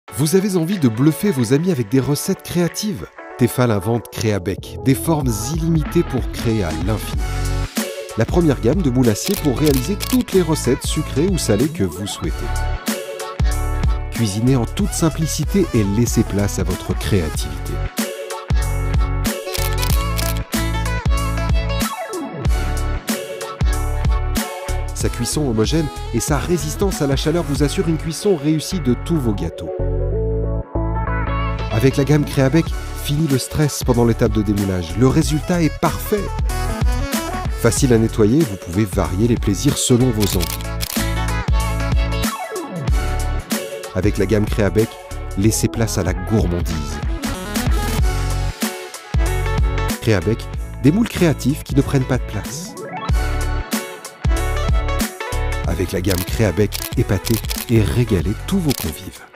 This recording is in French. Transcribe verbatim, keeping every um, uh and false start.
Vous avez envie de bluffer vos amis avec des recettes créatives? Tefal invente Créabec, des formes illimitées pour créer à l'infini. La première gamme de moules acier pour réaliser toutes les recettes sucrées ou salées que vous souhaitez. Cuisinez en toute simplicité et laissez place à votre créativité. Sa cuisson homogène et sa résistance à la chaleur vous assurent une cuisson réussie de tous vos gâteaux. Avec la gamme Créabec, fini le stress pendant l'étape de démoulage. Le résultat est parfait. Facile à nettoyer, vous pouvez varier les plaisirs selon vos envies. Avec la gamme Créabec, laissez place à la gourmandise. Créabec, des moules créatifs qui ne prennent pas de place. Avec la gamme Créabec, épatez et régalez tous vos convives.